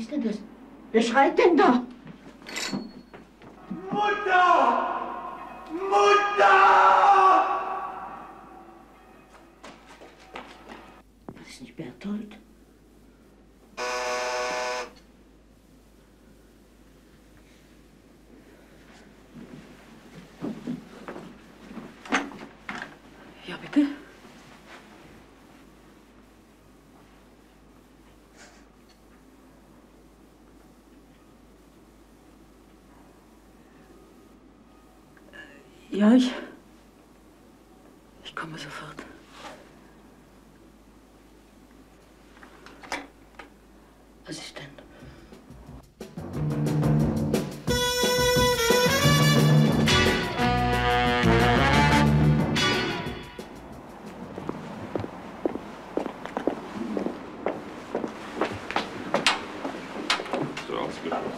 ist denn das? Wer schreit denn da? Mutter! Mutter! Das ist nicht Berthold. Ja, bitte? Ja, ich komme sofort. Assistent. So ausgeschlossen.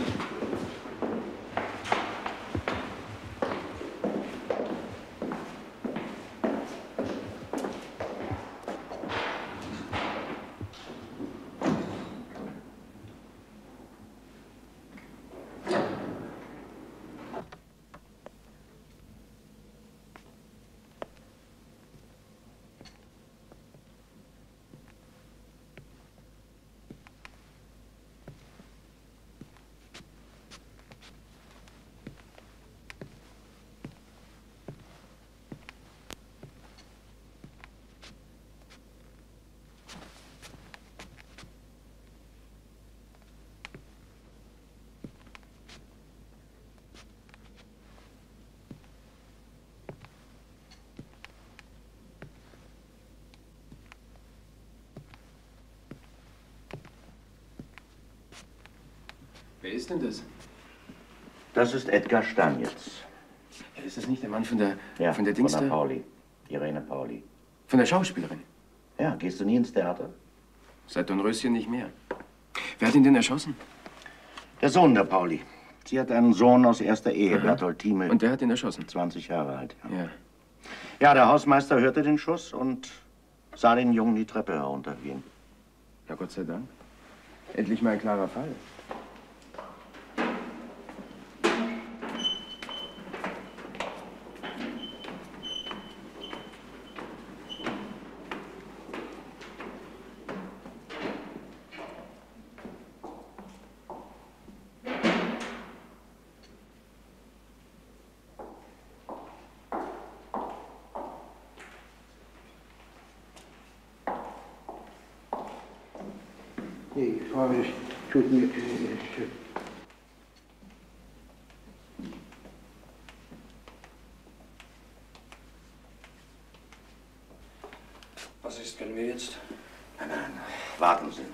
Wer ist denn das? Das ist Edgar Stanitz. Ja, ist das nicht der Mann von der Von Dings der da? Pauli. Irene Pauli. Von der Schauspielerin? Ja, gehst du nie ins Theater? Seit Dornröschen nicht mehr. Wer hat ihn denn erschossen? Der Sohn der Pauli. Sie hat einen Sohn aus erster Ehe, Berthold Thieme. Und der hat ihn erschossen? 20 Jahre alt. Ja. Ja, der Hausmeister hörte den Schuss und sah den Jungen die Treppe heruntergehen. Ja, Gott sei Dank. Endlich mal ein klarer Fall. Nee, Frau, es tut mir... Was ist, können wir jetzt? Nein, nein, warten Sie.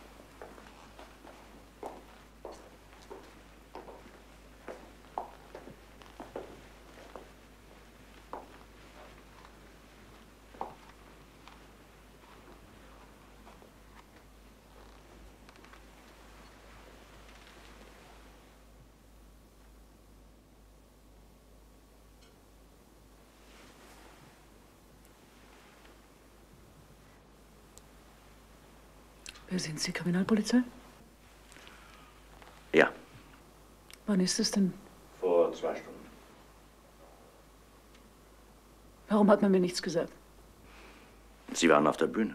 Wer sind Sie, Kriminalpolizei? Ja, Wann ist es denn? vor 2 Stunden. Warum hat man mir nichts gesagt? Sie waren auf der Bühne.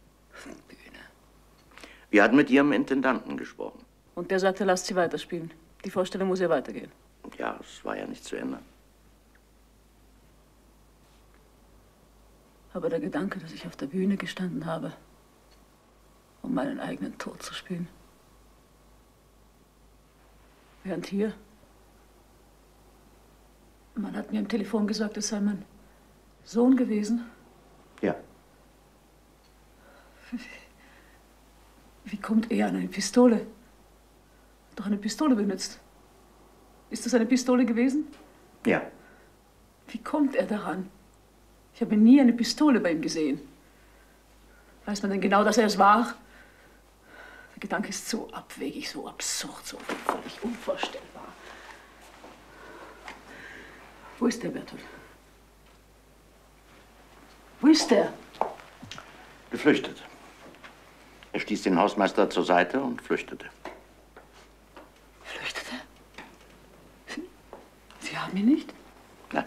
Wir hatten mit Ihrem Intendanten gesprochen. Und der sagte, lasst sie weiterspielen. Die Vorstellung muss ja weitergehen. Ja, es war ja nicht zu Ende. Aber der Gedanke, dass ich auf der Bühne gestanden habe, um meinen eigenen Tod zu spielen. Während hier, man hat mir am Telefon gesagt, es sei mein Sohn gewesen. Ja. Wie kommt er an eine Pistole? Doch eine Pistole benutzt. Ist das eine Pistole gewesen? Ja. Wie kommt er daran? Ich habe nie eine Pistole bei ihm gesehen. Weiß man denn genau, dass er es war? Der Gedanke ist so abwegig, so absurd, so völlig unvorstellbar. Wo ist der, Berthold? Wo ist der? Geflüchtet. Er stieß den Hausmeister zur Seite und flüchtete. Mir nicht? Nein.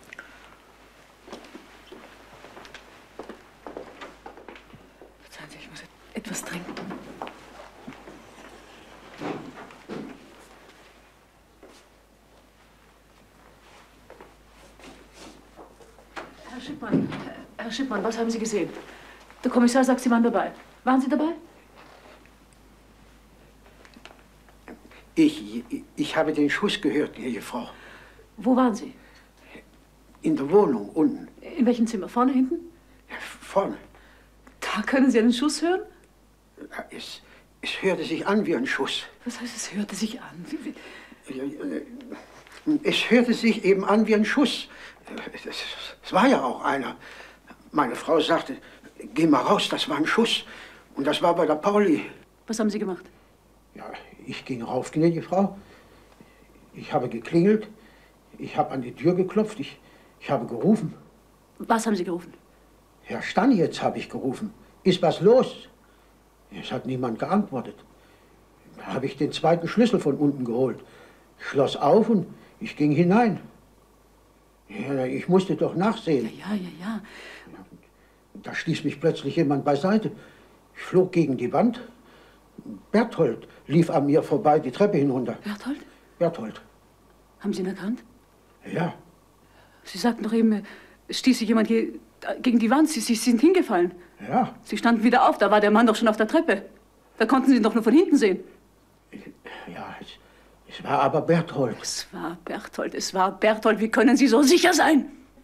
Verzeihen Sie, ich muss etwas trinken. Herr Schippmann, was haben Sie gesehen? Der Kommissar sagt, Sie waren dabei. Waren Sie dabei? Ich habe den Schuss gehört, gnädige Frau. Wo waren Sie? In der Wohnung, unten. In welchem Zimmer? Vorne, hinten? Ja, vorne. Da können Sie einen Schuss hören? Es hörte sich an wie ein Schuss. Was heißt, es hörte sich an? Es hörte sich eben an wie ein Schuss. Es war ja auch einer. Meine Frau sagte, geh mal raus, das war ein Schuss. Und das war bei der Pauli. Was haben Sie gemacht? Ja, ich ging rauf, gnädige Frau. Ich habe geklingelt. Ich habe an die Tür geklopft. Ich habe gerufen. Was haben Sie gerufen? Herr Stanjetz, habe ich gerufen. Ist was los? Es hat niemand geantwortet. Da habe ich den zweiten Schlüssel von unten geholt. Ich schloss auf und ich ging hinein. Ja, ich musste doch nachsehen. Ja. Da stieß mich plötzlich jemand beiseite. Ich flog gegen die Wand. Berthold lief an mir vorbei, die Treppe hinunter. Berthold? Berthold. Haben Sie ihn erkannt? Ja. Sie sagten doch eben, es stieß sich jemand gegen die Wand. Sie sind hingefallen. Ja. Sie standen wieder auf. Da war der Mann doch schon auf der Treppe. Da konnten Sie ihn doch nur von hinten sehen. Ja, es war aber Berthold. Es war Berthold. Wie können Sie so sicher sein?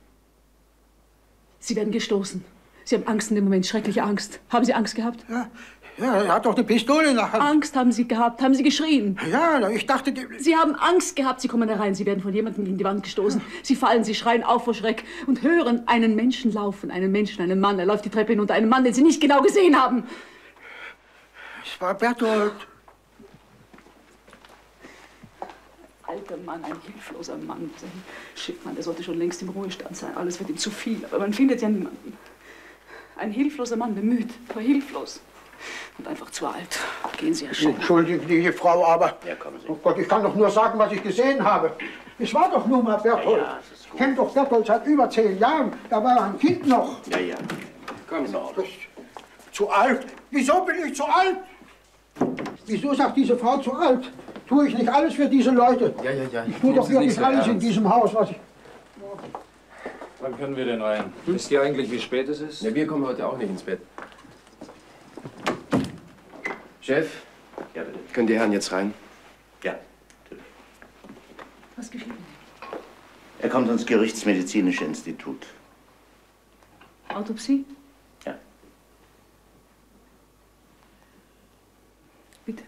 Sie werden gestoßen. Sie haben Angst in dem Moment, schreckliche Angst. Haben Sie Angst gehabt? Ja, er hat doch eine Pistole in der Hand. Angst haben Sie gehabt. Haben Sie geschrien? Ja, ich dachte... Sie haben Angst gehabt. Sie kommen herein. Sie werden von jemandem gegen die Wand gestoßen. Sie fallen, Sie schreien auf vor Schreck und hören einen Menschen laufen. Einen Menschen, einen Mann. Er läuft die Treppe hinunter. Einen Mann, den Sie nicht genau gesehen haben. Es war Berthold. Alter Mann, ein hilfloser Mann. Schippmann, der sollte schon längst im Ruhestand sein. Alles wird ihm zu viel. Aber man findet ja niemanden. Ein hilfloser Mann, bemüht, aber hilflos. Und einfach zu alt. Gehen Sie, Herr Schippmann. Entschuldigen Sie, gnädige Frau, aber... Ja, kommen Sie. Oh Gott, ich kann doch nur sagen, was ich gesehen habe. Es war doch nur mal Berthold. Ja, es ist gut. Ich kenne doch Berthold seit über 10 Jahren. Da war er ein Kind noch. Ja. Kommen Sie. Das ist zu alt. Wieso bin ich zu alt? Wieso sagt diese Frau zu alt? Tue ich nicht alles für diese Leute? Ja. Ich tue doch wirklich alles in diesem Haus, was ich... Wann können wir denn rein? Wisst ihr eigentlich, wie spät es ist? Ja, wir kommen heute auch nicht ins Bett. Chef, Ja, bitte. können die Herren jetzt rein? Ja, natürlich. Was geschieht? Er kommt ins Gerichtsmedizinische Institut. Autopsie? Ja. Bitte.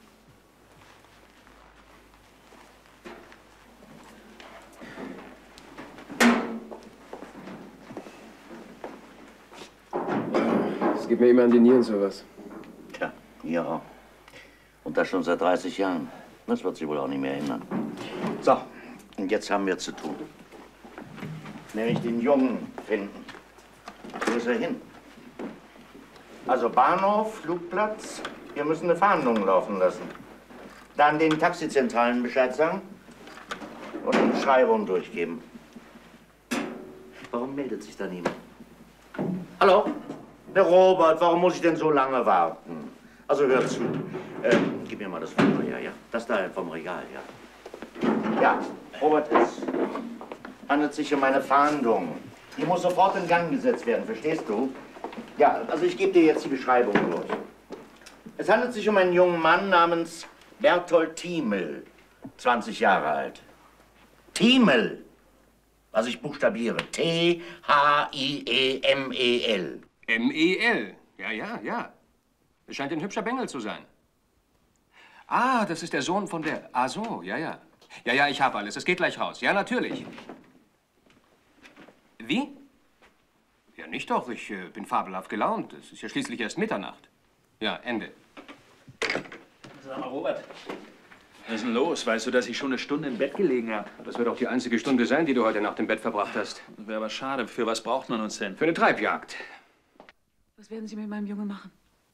Es geht mir immer an die Nieren, sowas. Tja, ja. Und das schon seit 30 Jahren. Das wird sich wohl auch nicht mehr ändern. So, und jetzt haben wir zu tun. Nämlich den Jungen finden. Wo ist er hin? Also Bahnhof, Flugplatz. Wir müssen eine Fahndung laufen lassen. Dann den Taxizentralen Bescheid sagen und eine Beschreibung durchgeben. Warum meldet sich da niemand? Hallo? Herr Robert, warum muss ich denn so lange warten? Also hör zu. Gib mir mal das Foto her, ja? Das da vom Regal, ja. Ja, Robert, es handelt sich um eine Fahndung. Die muss sofort in Gang gesetzt werden, verstehst du? Ja, also ich gebe dir jetzt die Beschreibung durch. Es handelt sich um einen jungen Mann namens Berthold Thiemel, 20 Jahre alt. Thiemel, was ich buchstabiere. T-H-I-E-M-E-L. M-E-L. Ja. Es scheint ein hübscher Bengel zu sein. Ah, das ist der Sohn von der... Ah so, ja. Ja, ich habe alles. Es geht gleich raus. Ja, natürlich. Wie? Ja, nicht doch. Ich bin fabelhaft gelaunt. Es ist ja schließlich erst Mitternacht. Ja, Ende. Sag mal, Robert, was ist denn los? Weißt du, dass ich schon eine Stunde im Bett gelegen habe? Das wird auch die einzige Stunde sein, die du heute Nacht im Bett verbracht hast. Das wäre aber schade. Für was braucht man uns denn? Für eine Treibjagd. Was werden Sie mit meinem Jungen machen?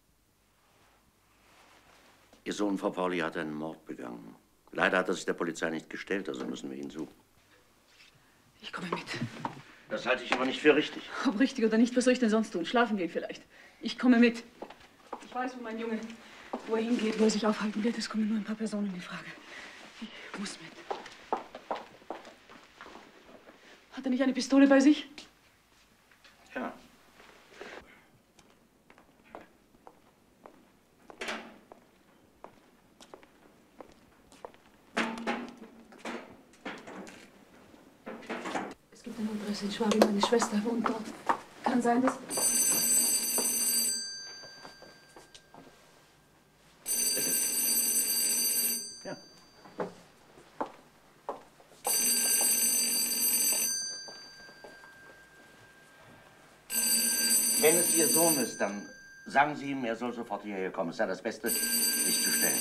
Ihr Sohn, Frau Pauli, hat einen Mord begangen. Leider hat er sich der Polizei nicht gestellt, also müssen wir ihn suchen. Ich komme mit. Das halte ich aber nicht für richtig. Ob richtig oder nicht, was soll ich denn sonst tun? Schlafen gehen vielleicht. Ich komme mit. Ich weiß, wo mein Junge, wo er hingeht, wo er sich aufhalten wird. Es kommen nur ein paar Personen in Frage. Ich muss mit. Hat er nicht eine Pistole bei sich? Ja. Es gibt eine Adresse in Schwabing, meine Schwester wohnt dort. Kann sein, dass... Ja. Wenn es Ihr Sohn ist, dann sagen Sie ihm, er soll sofort hierher kommen. Es sei das Beste, sich zu stellen.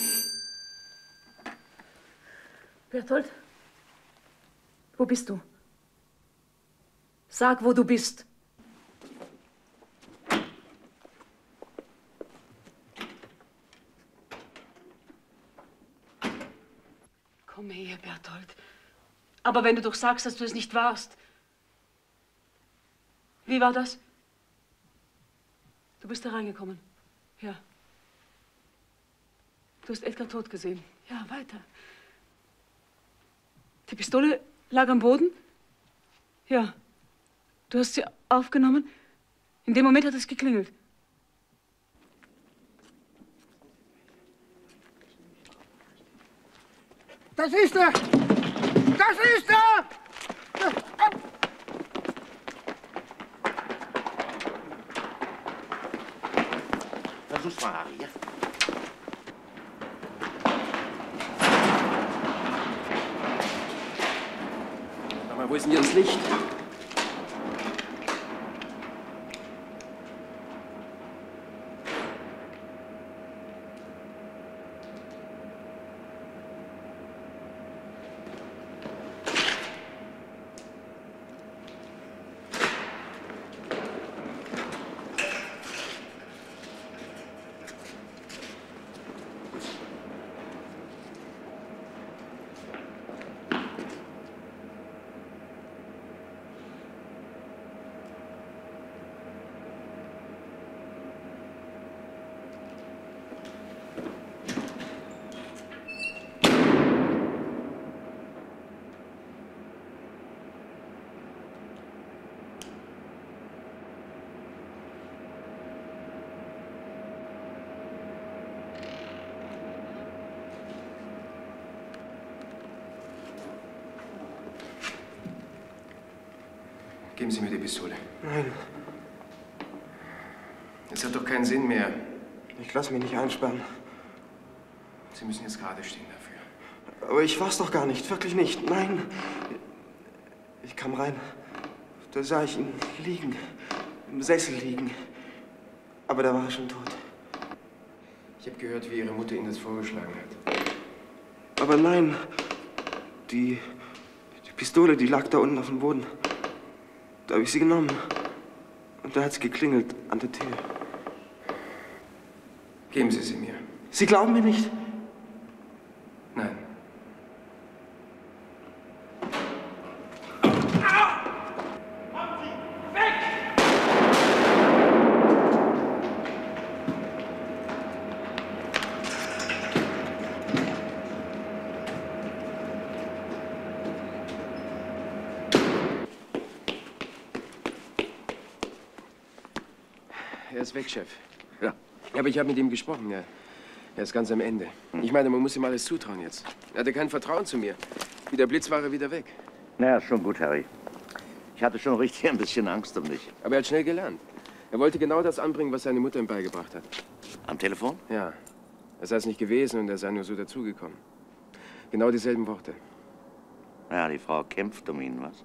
Berthold? Wo bist du? Sag, wo du bist. Komm her, Berthold. Aber wenn du doch sagst, dass du es nicht warst. Wie war das? Du bist da reingekommen. Ja. Du hast Edgar tot gesehen. Ja, weiter. Die Pistole lag am Boden? Ja. Du hast sie aufgenommen? In dem Moment hat es geklingelt. Das ist er! Das ist er! Versuch's mal, Harry, ja? Sag mal, wo ist denn hier das Licht? Geben Sie mir die Pistole. Nein, Es hat doch keinen Sinn mehr. ich lasse mich nicht einsperren. Sie müssen jetzt gerade stehen dafür. Aber ich war's doch gar nicht, wirklich nicht. Nein. Ich kam rein, da sah ich ihn liegen, im Sessel liegen. Aber da war er schon tot. Ich habe gehört, wie Ihre Mutter Ihnen das vorgeschlagen hat. Aber nein, die Pistole, die lag da unten auf dem Boden. Da habe ich sie genommen. Und da hat's geklingelt an der Tür. Geben Sie sie mir. Sie glauben mir nicht? Nein. Er ist weg, Chef. Ja. Aber ich habe mit ihm gesprochen, ja. Er ist ganz am Ende. Ich meine, man muss ihm alles zutrauen jetzt. Er hatte kein Vertrauen zu mir. Wie der Blitz war er wieder weg. Na ja, schon gut, Harry. Ich hatte schon richtig ein bisschen Angst um dich. Aber er hat schnell gelernt. Er wollte genau das anbringen, was seine Mutter ihm beigebracht hat. Am Telefon? Ja. Er sei es nicht gewesen und er sei nur so dazugekommen. Genau dieselben Worte. Ja, die Frau kämpft um ihn, was?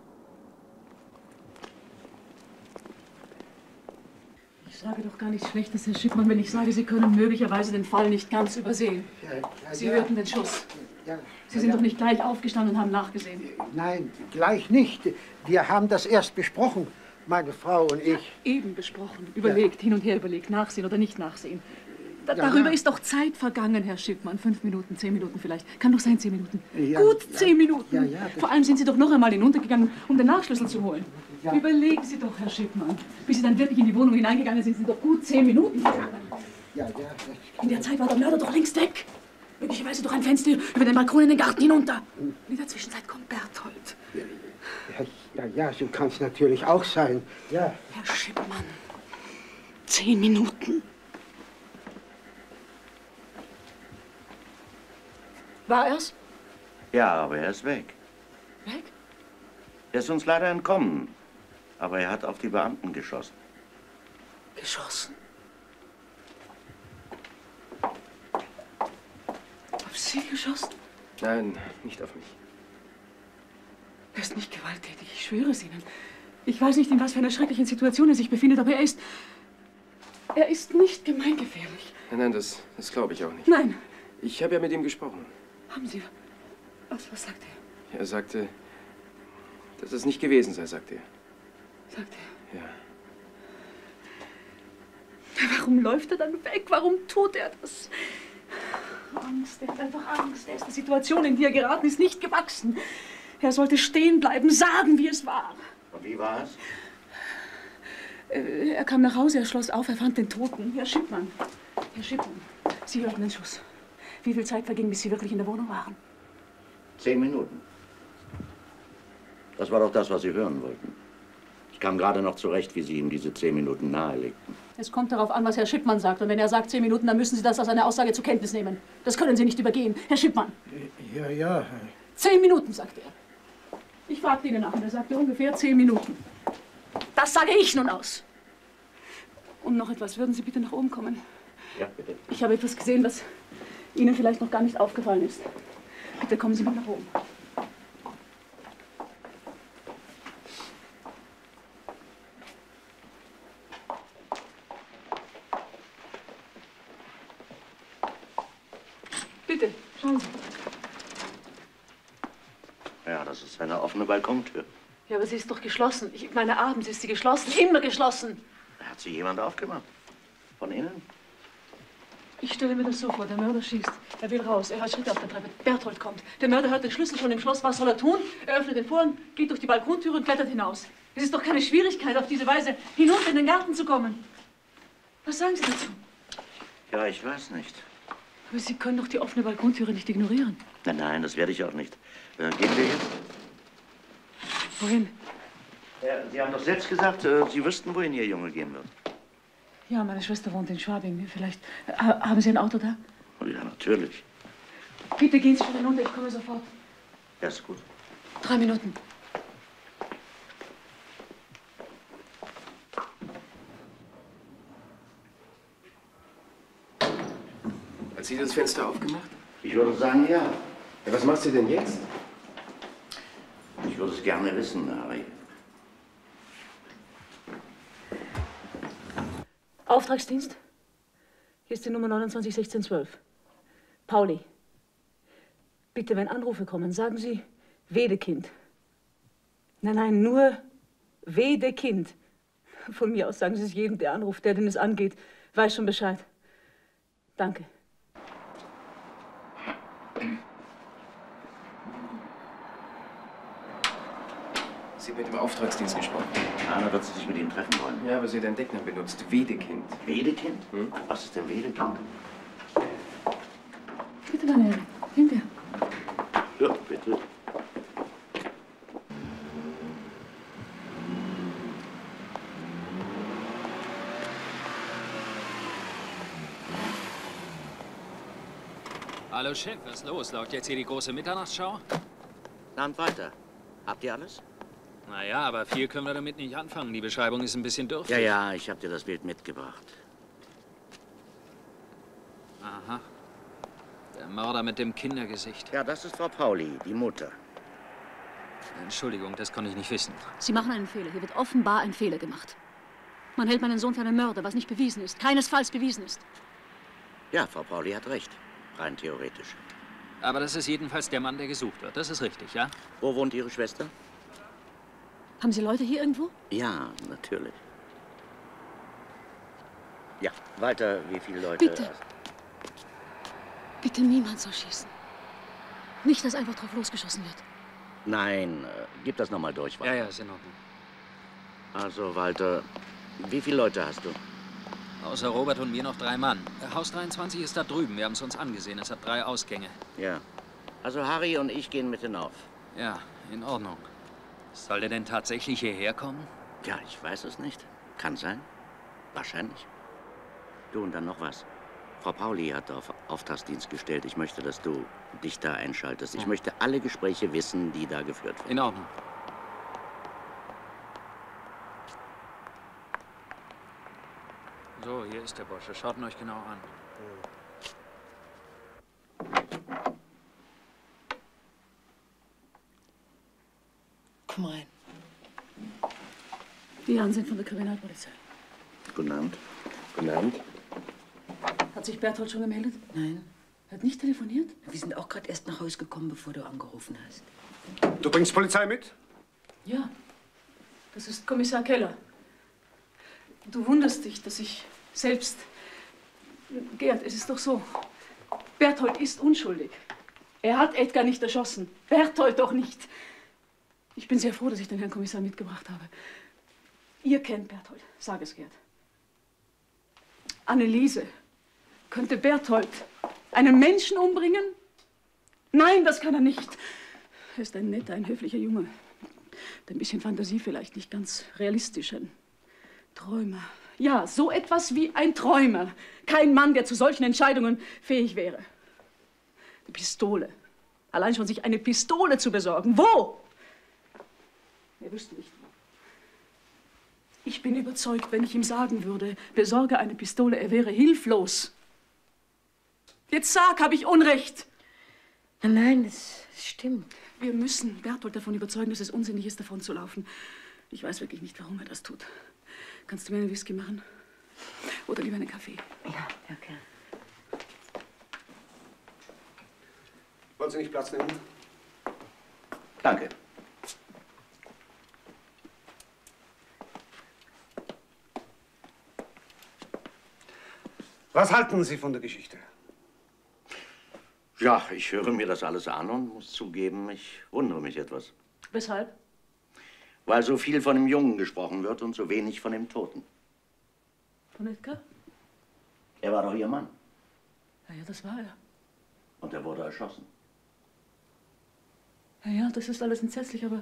Ich sage doch gar nichts Schlechtes, Herr Schippmann, wenn ich sage, Sie können möglicherweise den Fall nicht ganz übersehen. Sie hörten den Schuss. Ja, Sie sind doch nicht gleich aufgestanden und haben nachgesehen. Nein, gleich nicht. Wir haben das erst besprochen, meine Frau und ich. Eben besprochen, überlegt, hin und her überlegt, nachsehen oder nicht nachsehen. Darüber ist doch Zeit vergangen, Herr Schippmann. 5 Minuten, 10 Minuten vielleicht. Kann doch sein, 10 Minuten. Ja, Gut, 10 Minuten. Ja, ja, Vor allem sind Sie doch noch einmal hinuntergegangen, um den Nachschlüssel zu holen. Ja. Überlegen Sie doch, Herr Schippmann. Bis Sie dann wirklich in die Wohnung hineingegangen sind, sind doch gut 10 Minuten vergangen. Ja. In der Zeit war der Mörder doch längst weg. Möglicherweise durch ein Fenster über den Balkon in den Garten hinunter. In der Zwischenzeit kommt Berthold. Ja, so kann es natürlich auch sein. Ja. Herr Schippmann, 10 Minuten. War er's? Ja, aber er ist weg. Weg? Er ist uns leider entkommen. Aber er hat auf die Beamten geschossen. Geschossen? Auf Sie geschossen? Nein, nicht auf mich. Er ist nicht gewalttätig, ich schwöre es Ihnen. Ich weiß nicht, in was für einer schrecklichen Situation er sich befindet, aber er ist nicht gemeingefährlich. Nein, das glaube ich auch nicht. Nein. Ich habe ja mit ihm gesprochen. Haben Sie? Was sagt er? Er sagte, dass es nicht gewesen sei, sagte er. Sagt er? Ja. Warum läuft er dann weg? Warum tut er das? Angst, er hat einfach Angst. Er ist der Situation, in die er geraten ist, nicht gewachsen. Er sollte stehen bleiben, sagen, wie es war. Und wie war es? Er kam nach Hause, er schloss auf, er fand den Toten. Herr Schippmann, Sie hörten den Schuss. Wie viel Zeit verging, bis Sie wirklich in der Wohnung waren? 10 Minuten. Das war doch das, was Sie hören wollten. Ich kam gerade noch zurecht, wie Sie ihm diese 10 Minuten nahelegten. Es kommt darauf an, was Herr Schippmann sagt. Und wenn er sagt 10 Minuten, dann müssen Sie das als eine Aussage zur Kenntnis nehmen. Das können Sie nicht übergehen. Herr Schippmann. Ja. 10 Minuten, sagt er. Ich fragte Ihnen nach und er sagte ungefähr 10 Minuten. Das sage ich nun aus. Und noch etwas, würden Sie bitte nach oben kommen? Ja, bitte. Ich habe etwas gesehen, was Ihnen vielleicht noch gar nicht aufgefallen ist. Bitte kommen Sie mit nach oben. Bitte, schauen Sie. Ja, das ist eine offene Balkontür. Ja, aber sie ist doch geschlossen. Ich meine, abends ist sie geschlossen, immer geschlossen. Hat sie jemand aufgemacht? Von innen? Ich stelle mir das so vor, der Mörder schießt. Er will raus, er hört Schritte auf der Treppe. Berthold kommt. Der Mörder hört den Schlüssel schon im Schloss. Was soll er tun? Er öffnet den Vorhang, geht durch die Balkontüre und klettert hinaus. Es ist doch keine Schwierigkeit, auf diese Weise hinunter in den Garten zu kommen. Was sagen Sie dazu? Ja, ich weiß nicht. Aber Sie können doch die offene Balkontüre nicht ignorieren. Nein, das werde ich auch nicht. Gehen wir jetzt? Wohin? Sie haben doch selbst gesagt, Sie wüssten, wohin Ihr Junge gehen wird. Ja, meine Schwester wohnt in Schwabing. Vielleicht haben Sie ein Auto da? Ja, natürlich. Bitte gehen Sie schon hinunter, ich komme sofort. Ja, ist gut. 3 Minuten. Hat sie das Fenster aufgemacht? Ich würde sagen, ja. Ja, was macht sie denn jetzt? Ich würde es gerne wissen, Harry. Auftragsdienst? Hier ist die Nummer 291612. Pauli. Bitte, wenn Anrufe kommen, sagen Sie Wedekind. Nein, nur Wedekind. Von mir aus sagen Sie es jedem, der anruft, der den es angeht, weiß schon Bescheid. Danke. Sie hat mit dem Auftragsdienst gesprochen. Anna wird sich mit Ihnen treffen wollen. Ja, aber sie hat einen Decknamen benutzt. Wedekind. Wedekind? Was ist denn Wedekind? Bitte, meine Herren, hinter. Ja, bitte. Hallo Chef, was ist los? Läuft jetzt hier die große Mitternachtsschau? Dann weiter. Habt ihr alles? Naja, aber viel können wir damit nicht anfangen. Die Beschreibung ist ein bisschen dürftig. Ja, ich habe dir das Bild mitgebracht. Aha. Der Mörder mit dem Kindergesicht. Ja, das ist Frau Pauli, die Mutter. Entschuldigung, das konnte ich nicht wissen. Sie machen einen Fehler. Hier wird offenbar ein Fehler gemacht. Man hält meinen Sohn für einen Mörder, was nicht bewiesen ist. Keinesfalls bewiesen ist. Ja, Frau Pauli hat recht. Rein theoretisch. Aber das ist jedenfalls der Mann, der gesucht wird. Das ist richtig, ja? Wo wohnt Ihre Schwester? Haben Sie Leute hier irgendwo? Ja, natürlich. Ja, weiter, wie viele Leute? Bitte. Bitte niemand soll schießen. Nicht, dass einfach drauf losgeschossen wird. Nein, gib das nochmal durch, Walter. Ja, ist in Ordnung. Also, Walter, wie viele Leute hast du? Außer Robert und mir noch 3 Mann. Haus 23 ist da drüben. Wir haben es uns angesehen. Es hat 3 Ausgänge. Ja. Also Harry und ich gehen mit hinauf. Ja, in Ordnung. Soll der denn tatsächlich hierher kommen? Ja, ich weiß es nicht. Kann sein. Wahrscheinlich. Du, und dann noch was. Frau Pauli hat auf Auftragsdienst gestellt. Ich möchte, dass du dich da einschaltest. Ich möchte alle Gespräche wissen, die da geführt werden. In Ordnung. So, hier ist der Bursche. Schaut ihn euch genau an. Komm rein. Die Herren sind von der Kriminalpolizei. Guten Abend. Guten Abend. Hat sich Berthold schon gemeldet? Nein, Hat nicht telefoniert? wir sind auch gerade erst nach Hause gekommen, bevor du angerufen hast. Du bringst Polizei mit? Ja. Das ist Kommissar Keller. Du wunderst dich, dass ich selbst... Gerd, es ist doch so. Berthold ist unschuldig. Er hat Edgar nicht erschossen. Berthold doch nicht. Ich bin sehr froh, dass ich den Herrn Kommissar mitgebracht habe. Ihr kennt Berthold. Sag es, Gerd. Anneliese, könnte Berthold einen Menschen umbringen? Nein, das kann er nicht. Er ist ein netter, ein höflicher Junge. Mit ein bisschen Fantasie vielleicht, nicht ganz realistisch. Ein Träumer. Ja, so etwas wie ein Träumer. Kein Mann, der zu solchen Entscheidungen fähig wäre. Eine Pistole. Allein schon sich eine Pistole zu besorgen. Wo? Er wüsste nicht wo. Ich bin überzeugt, wenn ich ihm sagen würde, besorge eine Pistole, er wäre hilflos. Jetzt sag, habe ich Unrecht. Nein, das stimmt. Wir müssen Berthold davon überzeugen, dass es unsinnig ist, davon zu laufen. Ich weiß wirklich nicht, warum er das tut. Kannst du mir einen Whisky machen? Oder lieber einen Kaffee? Ja, okay. Wollen Sie nicht Platz nehmen? Danke. Was halten Sie von der Geschichte? Ja, ich höre mir das alles an und muss zugeben, ich wundere mich etwas. Weshalb? Weil so viel von dem Jungen gesprochen wird und so wenig von dem Toten. Von Edgar? Er war doch Ihr Mann. Ja, ja, das war er. Und er wurde erschossen. Ja, ja, das ist alles entsetzlich, aber...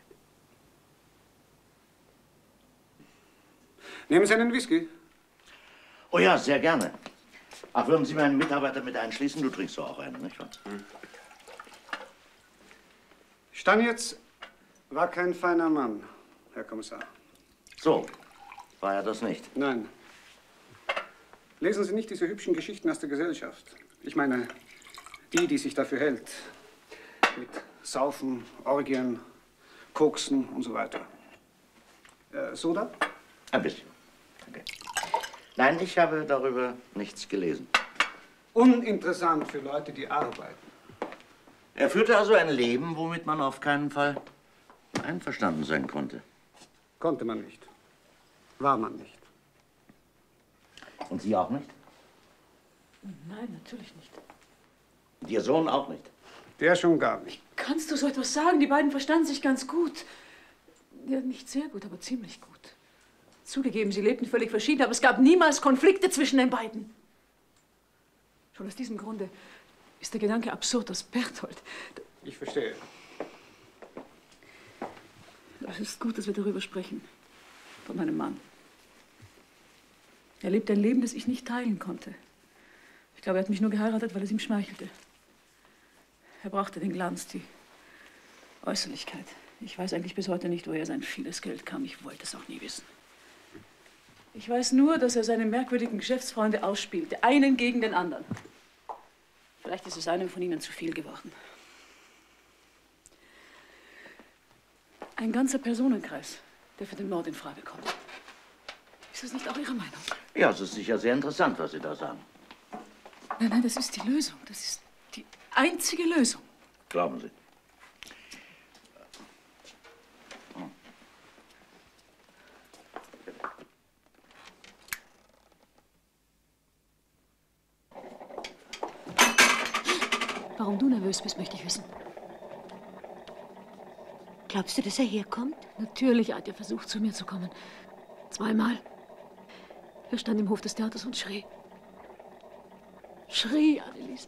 Nehmen Sie einen Whisky? Oh ja, sehr gerne. Ach, würden Sie meinen Mitarbeiter mit einschließen? Du trinkst doch auch einen, nicht wahr? Stanitz war kein feiner Mann, Herr Kommissar. So, war er das nicht? Nein. Lesen Sie nicht diese hübschen Geschichten aus der Gesellschaft. Ich meine, die sich dafür hält. Mit Saufen, Orgien, Koksen und so weiter. Soda? Ein bisschen. Okay. Nein, ich habe darüber nichts gelesen. Uninteressant für Leute, die arbeiten. Er führte also ein Leben, womit man auf keinen Fall einverstanden sein konnte. Konnte man nicht. War man nicht. Und Sie auch nicht? Nein, natürlich nicht. Und Ihr Sohn auch nicht? Der schon gar nicht. Kannst du so etwas sagen? Die beiden verstanden sich ganz gut. Ja, nicht sehr gut, aber ziemlich gut. Zugegeben, sie lebten völlig verschieden, aber es gab niemals Konflikte zwischen den beiden. Schon aus diesem Grunde ist der Gedanke absurd, dass Berthold... Ich verstehe. Es ist gut, dass wir darüber sprechen. Von meinem Mann. Er lebt ein Leben, das ich nicht teilen konnte. Ich glaube, er hat mich nur geheiratet, weil es ihm schmeichelte. Er brauchte den Glanz, die Äußerlichkeit. Ich weiß eigentlich bis heute nicht, woher sein vieles Geld kam. Ich wollte es auch nie wissen. Ich weiß nur, dass er seine merkwürdigen Geschäftsfreunde ausspielte, einen gegen den anderen. Vielleicht ist es einem von ihnen zu viel geworden. Ein ganzer Personenkreis, der für den Mord in Frage kommt. Ist das nicht auch Ihre Meinung? Ja, es ist sicher sehr interessant, was Sie da sagen. Nein, nein, das ist die Lösung. Das ist die einzige Lösung. Glauben Sie. warum du nervös bist, möchte ich wissen. Glaubst du, dass er herkommt? Natürlich hat er versucht, zu mir zu kommen. 2-mal. Er stand im Hof des Theaters und schrie. Schrie, Anneliese.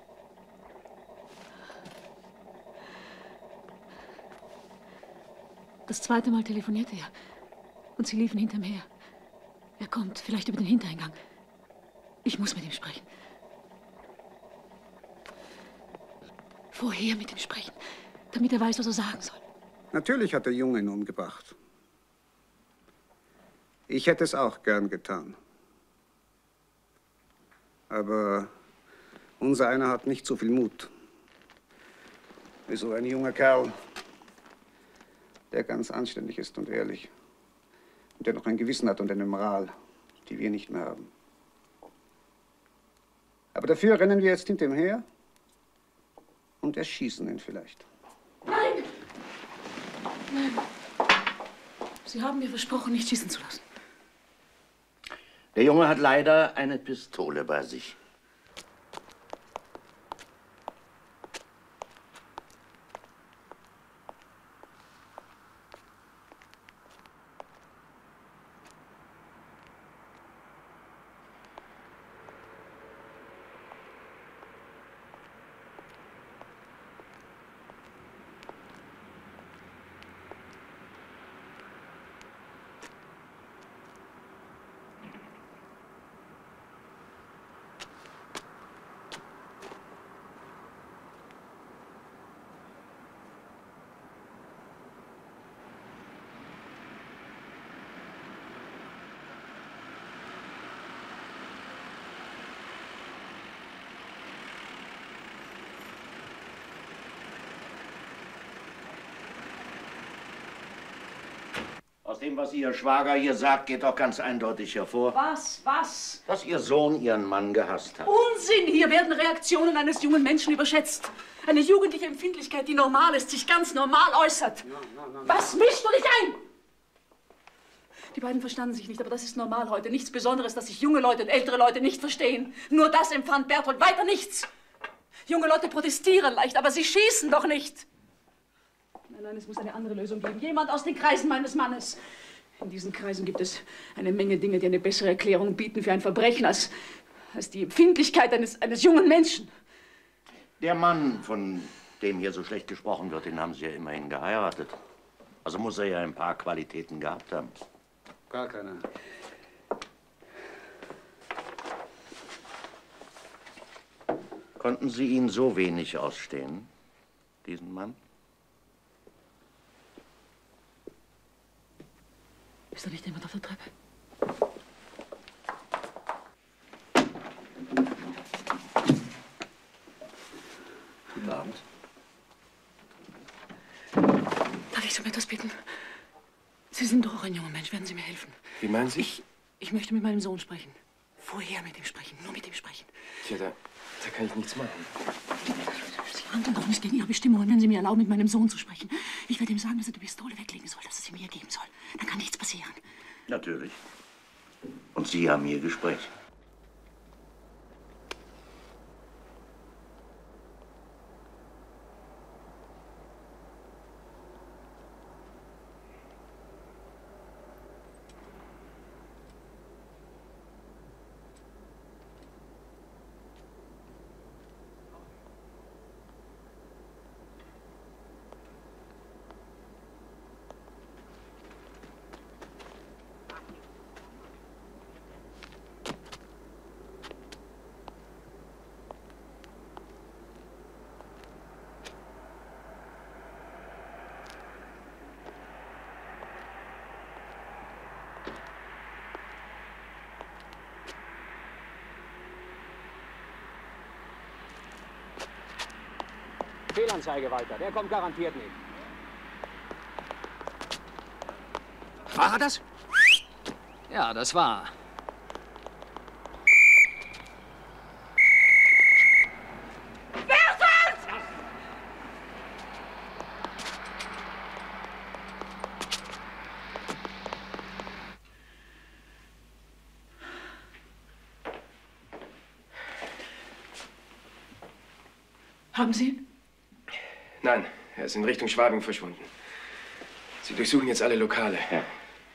Das 2. Mal telefonierte er. Und sie liefen hinterm her. Er kommt, vielleicht über den Hintereingang. Ich muss mit ihm sprechen. Vorher mit ihm sprechen, damit er weiß, was er sagen soll. Natürlich hat der Junge ihn umgebracht. Ich hätte es auch gern getan. Aber unser einer hat nicht so viel Mut. Wie so ein junger Kerl, der ganz anständig ist und ehrlich. Und der noch ein Gewissen hat und eine Moral, die wir nicht mehr haben. Aber dafür rennen wir jetzt hinter ihm her und erschießen ihn vielleicht. Nein! Nein. Sie haben mir versprochen, nicht schießen zu lassen. Der Junge hat leider eine Pistole bei sich. Aus dem, was Ihr Schwager hier sagt, geht doch ganz eindeutig hervor, Was? dass Ihr Sohn Ihren Mann gehasst hat. Unsinn! Hier werden Reaktionen eines jungen Menschen überschätzt. Eine jugendliche Empfindlichkeit, die normal ist, sich ganz normal äußert. Was mischst du dich ein? Die beiden verstanden sich nicht, aber das ist normal heute. Nichts Besonderes, dass sich junge Leute und ältere Leute nicht verstehen. Nur das empfand Berthold, weiter nichts. Junge Leute protestieren leicht, aber sie schießen doch nicht. Nein, es muss eine andere Lösung geben. Jemand aus den Kreisen meines Mannes. In diesen Kreisen gibt es eine Menge Dinge, die eine bessere Erklärung bieten für ein Verbrechen als die Empfindlichkeit eines jungen Menschen. Der Mann, von dem hier so schlecht gesprochen wird, den haben Sie ja immerhin geheiratet. Also muss er ja ein paar Qualitäten gehabt haben. Gar keine. Konnten Sie ihn so wenig ausstehen, diesen Mann? Ist da nicht jemand auf der Treppe? Guten Abend. Darf ich Sie um etwas bitten? Sie sind doch auch ein junger Mensch. Werden Sie mir helfen? Wie meinen Sie? Ich möchte mit meinem Sohn sprechen. Vorher mit ihm sprechen. Nur mit ihm sprechen. Tja, da kann ich nichts machen. Sie handeln doch nicht gegen Ihre Bestimmungen, wenn Sie mir erlauben, mit meinem Sohn zu sprechen. Ich werde ihm sagen, dass er die Pistole weglegen soll, dass er sie mir geben soll. Dann kann nichts passieren. Natürlich. Und Sie haben Ihr Gespräch. Fehlanzeige, Walter. Der kommt garantiert nicht. War er das? Ja, das war. Haben Sie ihn? Nein, er ist in Richtung Schwabing verschwunden. Sie durchsuchen jetzt alle Lokale. Ja.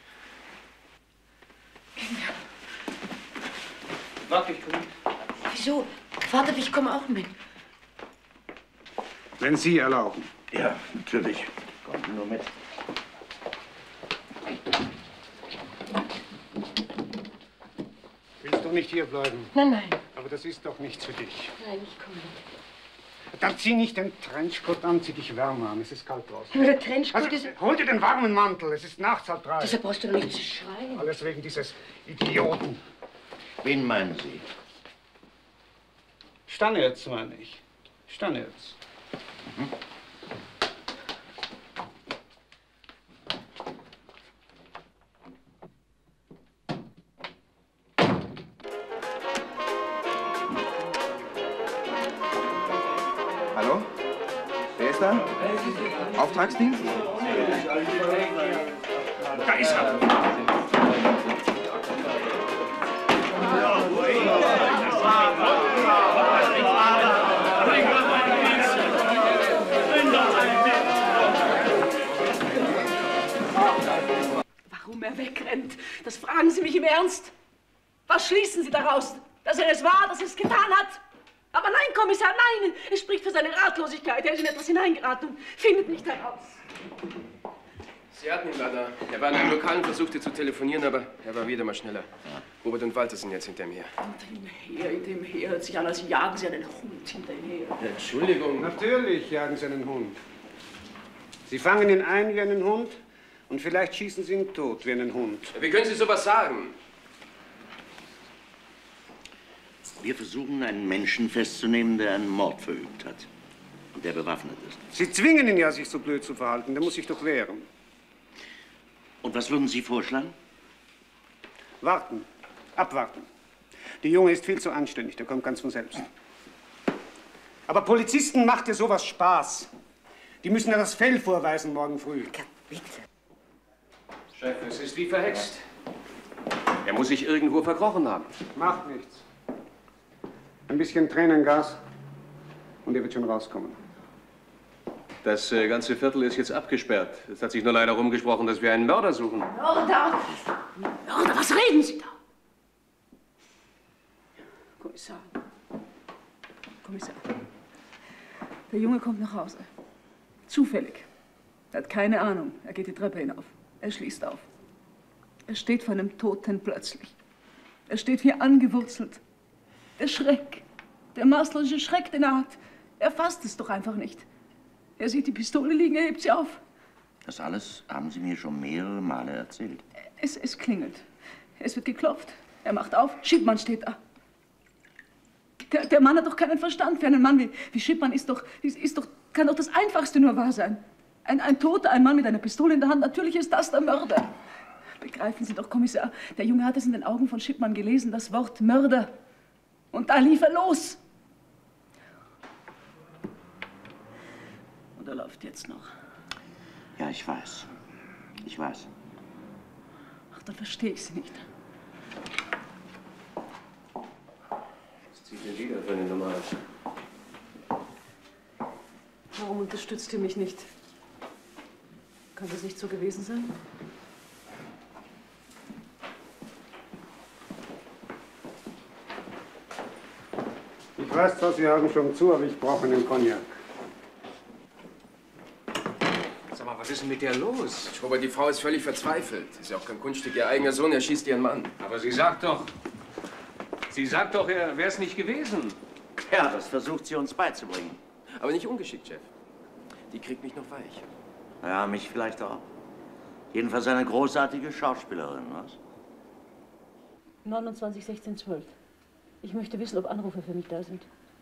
Warte, ich komme. Wieso? Vater, ich komme auch mit. Wenn Sie erlauben. Ja, natürlich. Kommt nur mit. Willst du nicht hier bleiben? Nein, nein. Aber das ist doch nichts für dich. Nein, ich komme mit. Dann zieh nicht den Trenchcoat an, zieh dich wärmer an. Es ist kalt draußen. Aber der Trenchcoat Also, ist... hol dir den warmen Mantel. Es ist nachts 2:30. Deshalb brauchst du doch nicht zu schreien. Alles wegen dieses Idioten. Wen meinen Sie? Stannerz, meine ich. Stannerz. Mhm. Hallo? Wer ist da? Auftragsdienst? Da ist er! Warum er wegrennt, das fragen Sie mich im Ernst. Was schließen Sie daraus? Dass er es war, dass er es getan hat? Aber nein, Kommissar, nein! Es spricht für seine Ratlosigkeit. Er ist in etwas hineingeraten und findet nicht heraus. Sie hatten ihn leider. Er war in einem Lokal und versuchte zu telefonieren, aber er war wieder mal schneller. Robert und Walter sind jetzt hinter mir. Hinter ihm her, hört sich an, als jagen Sie einen Hund hinter ihm her. Entschuldigung. Natürlich jagen Sie einen Hund. Sie fangen ihn ein wie einen Hund und vielleicht schießen Sie ihn tot wie einen Hund. Wie können Sie sowas sagen? Wir versuchen, einen Menschen festzunehmen, der einen Mord verübt hat und der bewaffnet ist. Sie zwingen ihn ja, sich so blöd zu verhalten. Der muss sich doch wehren. Und was würden Sie vorschlagen? Warten. Abwarten. Der Junge ist viel zu anständig. Der kommt ganz von selbst. Aber Polizisten macht ja sowas Spaß. Die müssen ja das Fell vorweisen morgen früh. Ja, bitte. Chef, es ist wie verhext. Er muss sich irgendwo verkrochen haben. Macht nichts. Ein bisschen Tränengas und er wird schon rauskommen. Das ganze Viertel ist jetzt abgesperrt. Es hat sich nur leider rumgesprochen, dass wir einen Mörder suchen. Mörder! Mörder, was reden Sie da? Kommissar. Kommissar. Der Junge kommt nach Hause. Zufällig. Er hat keine Ahnung. Er geht die Treppe hinauf. Er schließt auf. Er steht vor einem Toten plötzlich. Er steht wie angewurzelt. Der Schreck, der maßlose Schreck, den er hat. Er fasst es doch einfach nicht. Er sieht die Pistole liegen, er hebt sie auf. Das alles haben Sie mir schon mehrere Male erzählt. Es klingelt. Es wird geklopft. Er macht auf. Schippmann steht da. Der Mann hat doch keinen Verstand. Für einen Mann wie Schippmann kann doch das Einfachste nur wahr sein. Ein Toter, ein Mann mit einer Pistole in der Hand. Natürlich ist das der Mörder. Begreifen Sie doch, Kommissar. Der Junge hat es in den Augen von Schippmann gelesen, das Wort Mörder. Und da lief er los. Und er läuft jetzt noch. Ja, ich weiß. Ich weiß. Ach, dann verstehe ich Sie nicht. Was zieht denn wieder für eine Nummer aus? Warum unterstützt ihr mich nicht? Kann das nicht so gewesen sein? Ich weiß zwar, Sie haben schon zu, aber ich brauche einen Cognac. Sag mal, was ist denn mit der los? Robert, die Frau ist völlig verzweifelt. Ist ja auch kein Kunststück. Ihr eigener Sohn erschießt ihren Mann. Aber sie sagt doch, er wäre es nicht gewesen. Ja, das versucht sie uns beizubringen. Aber nicht ungeschickt, Chef. Die kriegt mich noch weich. Ja, mich vielleicht auch. Jedenfalls eine großartige Schauspielerin, was? 29 16 12. Ich möchte wissen, ob Anrufe für mich da sind.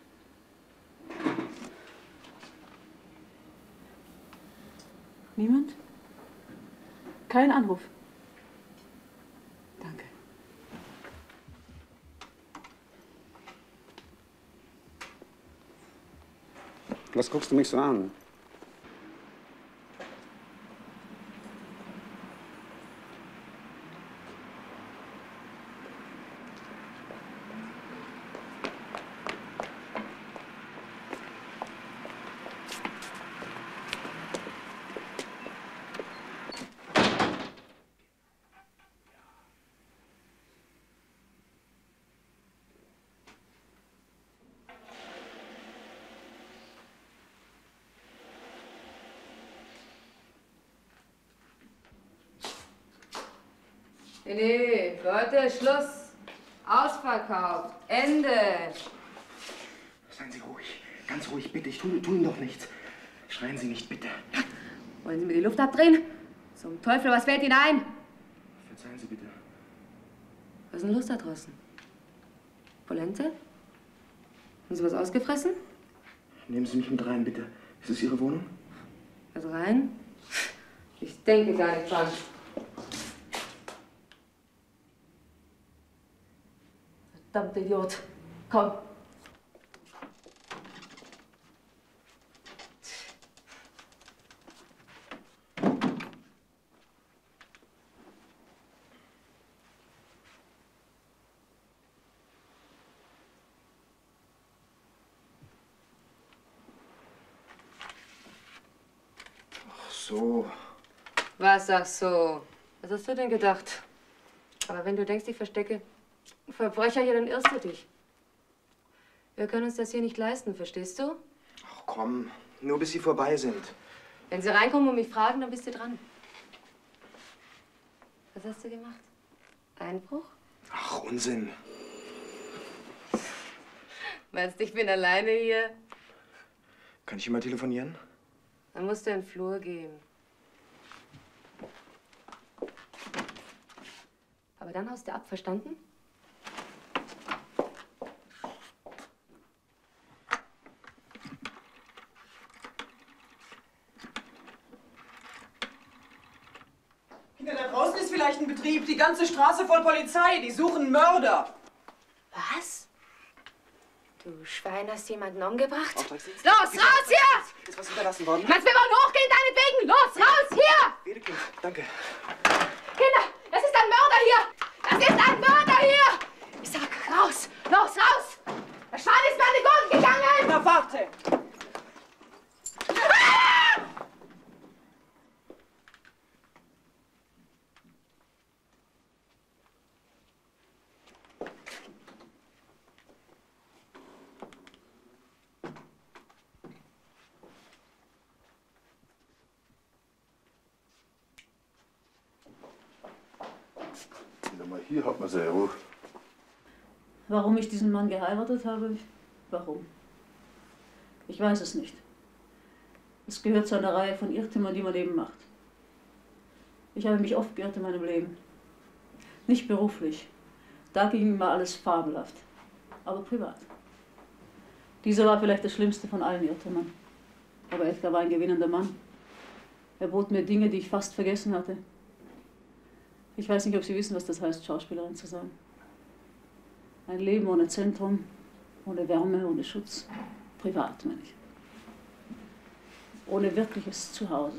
Niemand? Kein Anruf. Danke. Was guckst du mich so an? Nee, Leute, Schluss. Ausverkauft. Ende. Seien Sie ruhig. Ganz ruhig, bitte. Ich tu Ihnen doch nichts. Schreien Sie nicht, bitte. Wollen Sie mir die Luft abdrehen? Zum Teufel, was fällt Ihnen ein? Verzeihen Sie bitte. Was ist denn los da draußen? Polente? Haben Sie was ausgefressen? Nehmen Sie mich mit rein, bitte. Ist es Ihre Wohnung? Also rein? Ich denke gar nicht dran. Verdammter Idiot. Komm. So. Was, ach so? Was hast du denn gedacht? Aber wenn du denkst, ich verstecke Verbrecher hier, dann irrst du dich. Wir können uns das hier nicht leisten, verstehst du? Ach komm, nur bis Sie vorbei sind. Wenn sie reinkommen und mich fragen, dann bist du dran. Was hast du gemacht? Einbruch? Ach, Unsinn. Meinst du, ich bin alleine hier? Kann ich hier mal telefonieren? Dann musst du in den Flur gehen. Aber dann haust du ab, verstanden? Kinder, da draußen ist vielleicht ein Betrieb, die ganze Straße voll Polizei, die suchen Mörder. Was? Du Schwein, hast jemanden umgebracht? Auftragsdienst? Los, raus hier! Ist was hinterlassen worden? Meinst du, wir wollen hochgehen, deinetwegen? Los, raus, hier! Wedekind, danke. Kinder, es ist ein Mörder hier! Es ist ein Mörder hier! Ich sag, raus! Los, raus! Der Schwein ist mir an die Gurgel gegangen! Na, warte! Hier hat man sehr hoch. Warum ich diesen Mann geheiratet habe? Warum? Ich weiß es nicht. Es gehört zu einer Reihe von Irrtümern, die man eben macht. Ich habe mich oft geirrt in meinem Leben. Nicht beruflich. Da ging immer alles fabelhaft. Aber privat. Dieser war vielleicht das Schlimmste von allen Irrtümern. Aber Edgar war ein gewinnender Mann. Er bot mir Dinge, die ich fast vergessen hatte. Ich weiß nicht, ob Sie wissen, was das heißt, Schauspielerin zu sein. Ein Leben ohne Zentrum, ohne Wärme, ohne Schutz. Privat, meine ich. Ohne wirkliches Zuhause.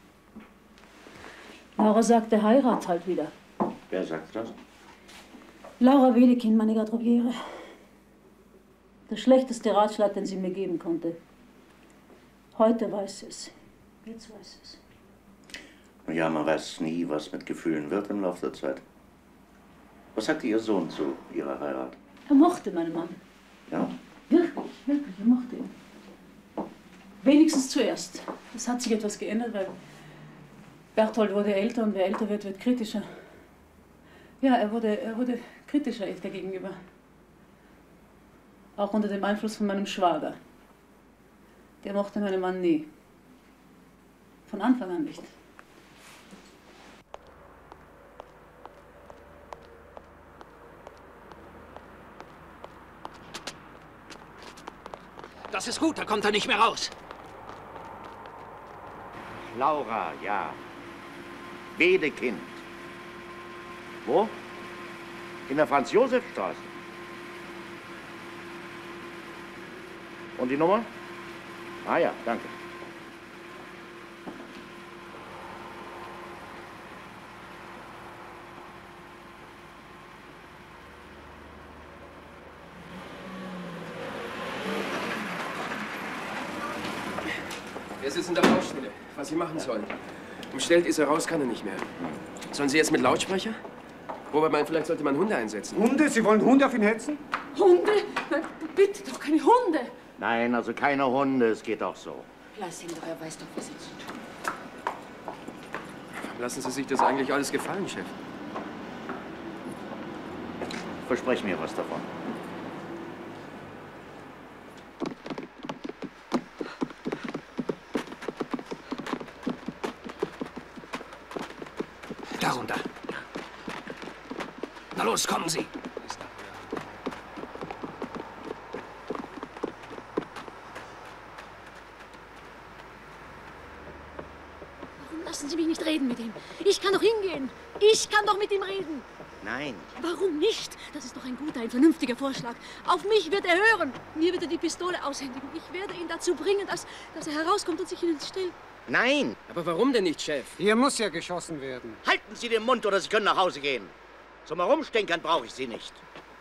Laura sagte, heirat halt wieder. Wer sagt das? Laura Wedekind, meine Garderobiere. Der schlechteste Ratschlag, den sie mir geben konnte. Heute weiß sie es. Jetzt weiß sie es. Ja, man weiß nie, was mit Gefühlen wird im Laufe der Zeit. Was sagte Ihr Sohn zu Ihrer Heirat? Er mochte meinen Mann. Ja? Wirklich, wirklich, er mochte ihn. Wenigstens zuerst. Es hat sich etwas geändert, weil Berthold wurde älter und wer älter wird, wird kritischer. Ja, er wurde kritischer Edgar gegenüber. Auch unter dem Einfluss von meinem Schwager. Der mochte meinen Mann nie. Von Anfang an nicht. Das ist gut, da kommt er nicht mehr raus. Laura, ja. Wedekind. Wo? In der Franz-Josef-Straße. Und die Nummer? Ah ja, danke. Er sitzt in der Baustelle. Was Sie machen sollen. Umstellt ist er raus, kann er nicht mehr. Sollen Sie jetzt mit Lautsprecher? Robert meint, vielleicht sollte man Hunde einsetzen. Hunde? Sie wollen Hunde auf ihn hetzen? Hunde? Bitte doch keine Hunde. Nein, also keine Hunde, es geht auch so. Lass ihn doch, er weiß doch, was er zu tun. Lassen Sie sich das eigentlich alles gefallen, Chef? Versprech mir was davon. Darunter. Na los, kommen Sie. Warum lassen Sie mich nicht reden mit ihm? Ich kann doch hingehen. Ich kann doch mit ihm reden. Nein. Warum nicht? Das ist doch ein guter, ein vernünftiger Vorschlag. Auf mich wird er hören. Mir wird er die Pistole aushändigen. Ich werde ihn dazu bringen, dass er herauskommt und sich Ihnen stellt. Nein! Aber warum denn nicht, Chef? Hier muss ja geschossen werden. Halten Sie den Mund oder Sie können nach Hause gehen. Zum Herumstänkern brauche ich Sie nicht.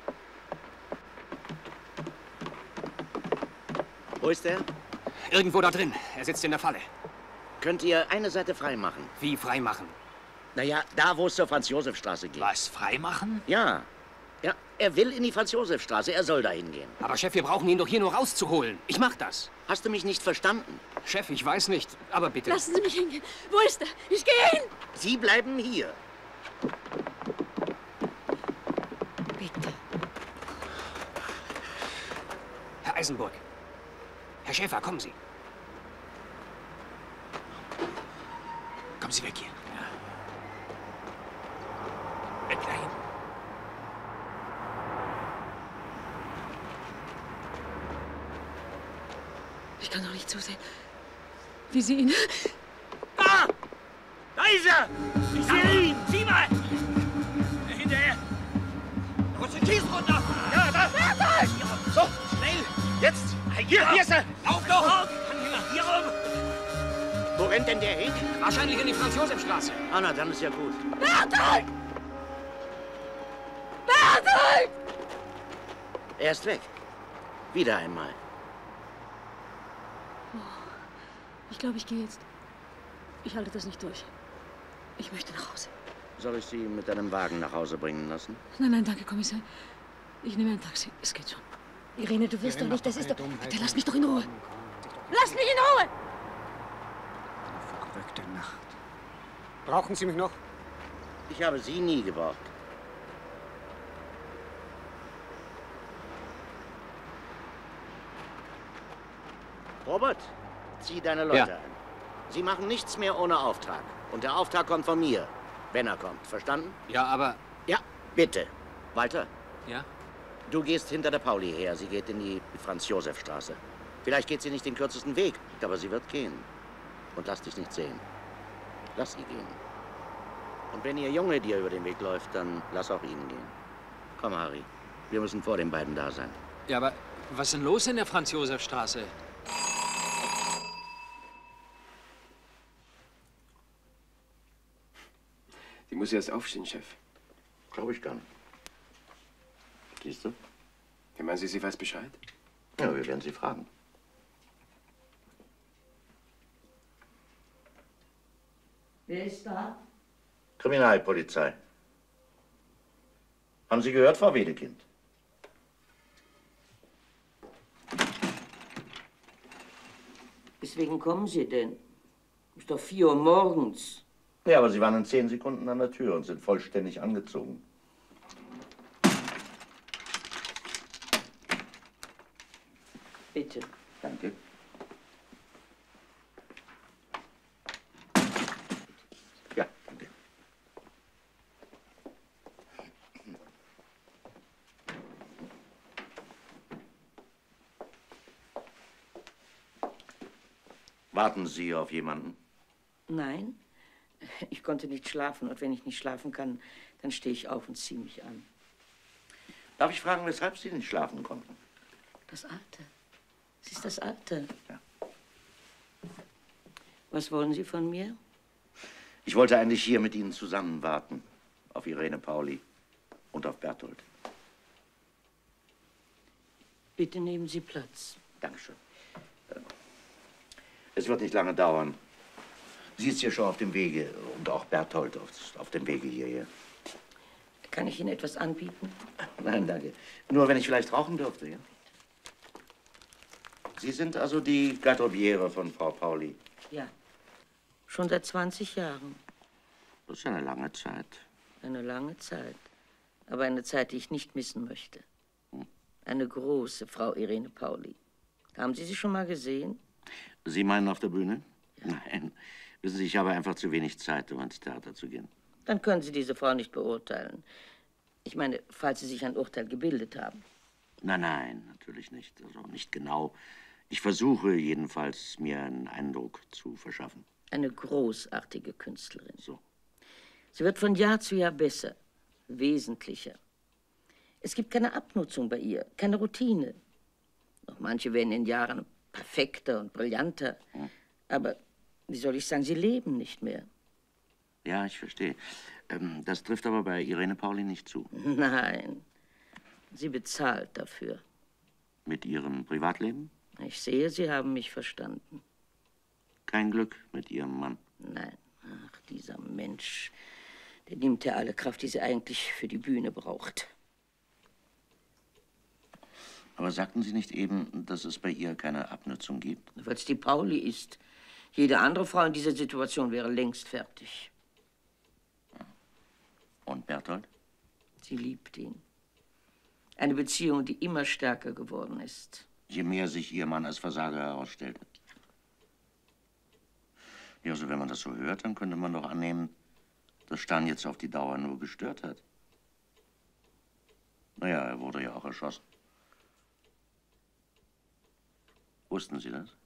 Wo ist er? Irgendwo da drin. Er sitzt in der Falle. Könnt ihr eine Seite freimachen? Wie freimachen? Naja, da, wo es zur Franz-Josef-Straße geht. Was, freimachen? Ja. Ja, er will in die Franz-Josef-Straße. Er soll da hingehen. Aber Chef, wir brauchen ihn doch hier nur rauszuholen. Ich mach das. Hast du mich nicht verstanden? Chef, ich weiß nicht, aber bitte. Lassen Sie mich hingehen. Wo ist er? Ich gehe hin. Sie bleiben hier. Bitte. Herr Eisenburg. Herr Schäfer, kommen Sie. Kommen Sie weg hier. Ja. Weg dahin. Ich kann doch nicht zusehen, wie Sie ihn... Da! Da ist er! Ich sehe ihn! Sieh mal! Hinterher! Rutsch den Kies runter! Ja, da! Berthold! So, schnell! Jetzt! Hier ist er! Lauf doch! Hier rum! Wo rennt denn der hin? Wahrscheinlich in die Franz-Josef-Straße. Ah, na, dann ist ja gut. Berthold! Berthold! Er ist weg. Wieder einmal. Ich glaube, ich gehe jetzt. Ich halte das nicht durch. Ich möchte nach Hause. Soll ich Sie mit einem Wagen nach Hause bringen lassen? Nein, nein, danke, Kommissar. Ich nehme ein Taxi. Es geht schon. Irene, du wirst doch nicht, das ist doch... Bitte, lass mich doch in Ruhe. Lass mich in Ruhe! Eine verrückte Nacht. Brauchen Sie mich noch? Ich habe Sie nie gebraucht. Robert, zieh deine Leute Ja. ein. Sie machen nichts mehr ohne Auftrag. Und der Auftrag kommt von mir, wenn er kommt. Verstanden? Ja, aber... Ja, bitte. Walter, Ja? du gehst hinter der Pauli her. Sie geht in die Franz-Josef-Straße. Vielleicht geht sie nicht den kürzesten Weg, aber sie wird gehen. Und lass dich nicht sehen. Lass sie gehen. Und wenn ihr Junge dir über den Weg läuft, dann lass auch ihn gehen. Komm, Harry. Wir müssen vor den beiden da sein. Ja, aber was ist denn los in der Franz-Josef-Straße? Die muss erst aufstehen, Chef. Glaube ich gar nicht. Siehst du? Ja, meinen Sie, sie weiß Bescheid? Ja, wir werden sie fragen. Wer ist da? Kriminalpolizei. Haben Sie gehört, Frau Wedekind? Weswegen kommen Sie denn? Ist doch 4 Uhr morgens. Ja, aber Sie waren in 10 Sekunden an der Tür und sind vollständig angezogen. Bitte. Danke. Ja, danke. Warten Sie auf jemanden? Nein, ich konnte nicht schlafen. Und wenn ich nicht schlafen kann, dann stehe ich auf und ziehe mich an. Darf ich fragen, weshalb Sie nicht schlafen konnten? Das Alte. Es ist das Alte. Ja. Was wollen Sie von mir? Ich wollte eigentlich hier mit Ihnen zusammen warten. Auf Irene Pauli und auf Berthold. Bitte nehmen Sie Platz. Dankeschön. Es wird nicht lange dauern. Sie ist hier schon auf dem Wege und auch Berthold auf dem Wege hierher. Kann ich Ihnen etwas anbieten? Nein, danke. Nur wenn ich vielleicht rauchen dürfte, ja? Sie sind also die Garderobiere von Frau Pauli? Ja. Schon seit 20 Jahren. Das ist eine lange Zeit. Eine lange Zeit. Aber eine Zeit, die ich nicht missen möchte. Eine große Frau Irene Pauli. Haben Sie sie schon mal gesehen? Sie meinen auf der Bühne? Ja. Nein. Wissen Sie, ich habe einfach zu wenig Zeit, um ins Theater zu gehen. Dann können Sie diese Frau nicht beurteilen. Ich meine, falls Sie sich ein Urteil gebildet haben. Nein, nein, natürlich nicht. Also nicht genau. Ich versuche jedenfalls, mir einen Eindruck zu verschaffen. Eine großartige Künstlerin. So. Sie wird von Jahr zu Jahr besser, wesentlicher. Es gibt keine Abnutzung bei ihr, keine Routine. Noch manche werden in Jahren perfekter und brillanter. Aber, wie soll ich sagen, sie leben nicht mehr. Ja, ich verstehe. Das trifft aber bei Irene Pauli nicht zu. Nein, sie bezahlt dafür. Mit Ihrem Privatleben? Ich sehe, Sie haben mich verstanden. Kein Glück mit Ihrem Mann? Nein, ach, dieser Mensch, der nimmt ja alle Kraft, die sie eigentlich für die Bühne braucht. Aber sagten Sie nicht eben, dass es bei ihr keine Abnutzung gibt? Weil es die Pauli ist. Jede andere Frau in dieser Situation wäre längst fertig. Und Berthold? Sie liebt ihn. Eine Beziehung, die immer stärker geworden ist. Je mehr sich Ihr Mann als Versager herausstellte. Ja, also wenn man das so hört, dann könnte man doch annehmen, dass Stan jetzt auf die Dauer nur gestört hat. Naja, er wurde ja auch erschossen. Wussten Sie das?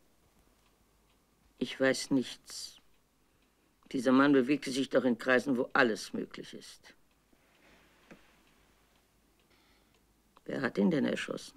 Ich weiß nichts. Dieser Mann bewegte sich doch in Kreisen, wo alles möglich ist. Wer hat ihn denn erschossen?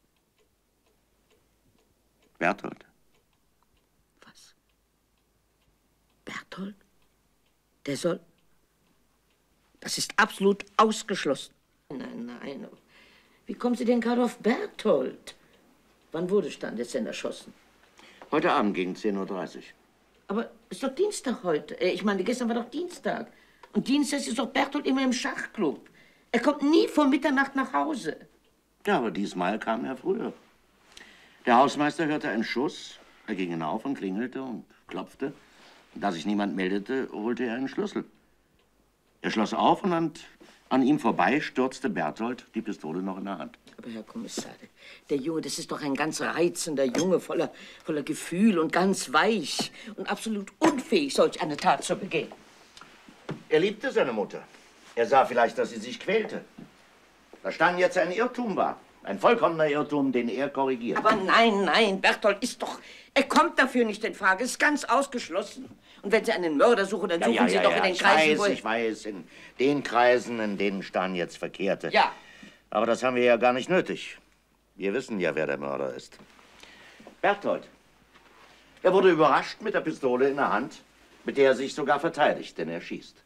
Berthold. Was? Berthold? Der soll... Das ist absolut ausgeschlossen. Nein, nein. Wie kommen Sie denn gerade auf Berthold? Wann wurde Stan jetzt denn erschossen? Heute Abend gegen 10:30 Uhr. Aber ist doch Dienstag heute. Ich meine, gestern war doch Dienstag. Und Dienstag ist doch Berthold immer im Schachclub. Er kommt nie vor Mitternacht nach Hause. Ja, aber diesmal kam er früher. Der Hausmeister hörte einen Schuss. Er ging hinauf und klingelte und klopfte. Und da sich niemand meldete, holte er einen Schlüssel. Er schloss auf und an ihm vorbei stürzte Berthold, die Pistole noch in der Hand. Aber Herr Kommissar, der Junge, das ist doch ein ganz reizender Junge, voller Gefühl und ganz weich und absolut unfähig, solch eine Tat zu begehen. Er liebte seine Mutter. Er sah vielleicht, dass sie sich quälte. Da stand jetzt ein Irrtum war. Ein vollkommener Irrtum, den er korrigiert. Aber nein, nein, Berthold ist doch... Er kommt dafür nicht in Frage. Es ist ganz ausgeschlossen. Und wenn Sie einen Mörder suchen, dann suchen Sie doch in den Kreisen, wo... Ich weiß, in den Kreisen, in denen Stan jetzt verkehrte. Ja. Aber das haben wir ja gar nicht nötig. Wir wissen ja, wer der Mörder ist. Berthold. Er wurde überrascht mit der Pistole in der Hand, mit der er sich sogar verteidigt, denn er schießt.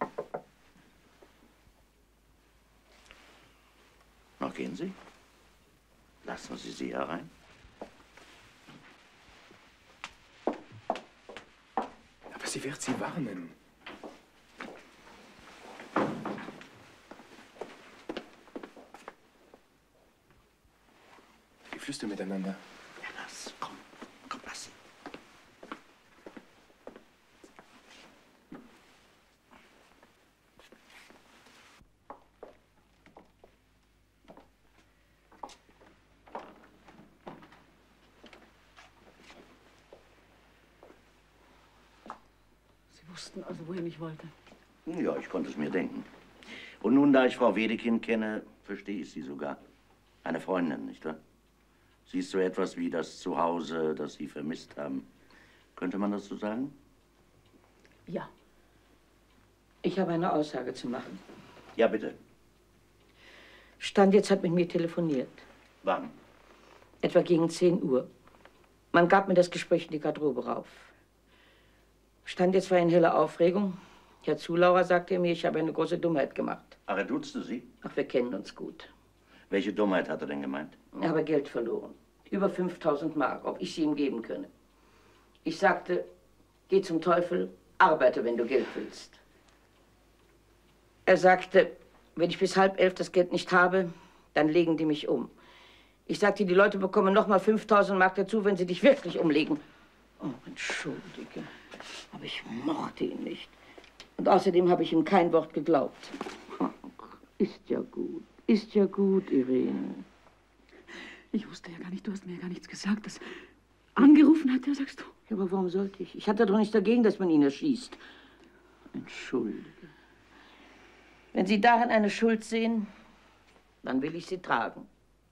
Noch gehen Sie? Lassen Sie sie herein. Aber sie wird Sie warnen. Die flüstern miteinander. Ja, lass, komm, lass sie. Sie wussten also, wohin ich wollte. Ja, ich konnte es mir denken. Und nun, da ich Frau Wedekind kenne, verstehe ich sie sogar. Eine Freundin, nicht wahr? Sie ist so etwas wie das Zuhause, das Sie vermisst haben. Könnte man das so sagen? Ja. Ich habe eine Aussage zu machen. Ja, bitte. Stan jetzt hat mit mir telefoniert. Wann? Etwa gegen 10 Uhr. Man gab mir das Gespräch in die Garderobe rauf. Stan jetzt war in heller Aufregung. Herr Zulauer sagte mir, ich habe eine große Dummheit gemacht. Ach, er duzte Sie? Ach, wir kennen uns gut. Welche Dummheit hat er denn gemeint? Ich habe Geld verloren. Über 5.000 Mark, ob ich sie ihm geben könne. Ich sagte, geh zum Teufel, arbeite, wenn du Geld willst. Er sagte, wenn ich bis 10:30 das Geld nicht habe, dann legen die mich um. Ich sagte, die Leute bekommen noch mal 5.000 Mark dazu, wenn sie dich wirklich umlegen. Oh, entschuldige, aber ich mochte ihn nicht. Und außerdem habe ich ihm kein Wort geglaubt. Ist ja gut, Irene. Ich wusste ja gar nicht, du hast mir ja gar nichts gesagt. Das angerufen hat er, sagst du? Ja, aber warum sollte ich? Ich hatte doch nichts dagegen, dass man ihn erschießt. Entschuldige. Wenn Sie darin eine Schuld sehen, dann will ich sie tragen.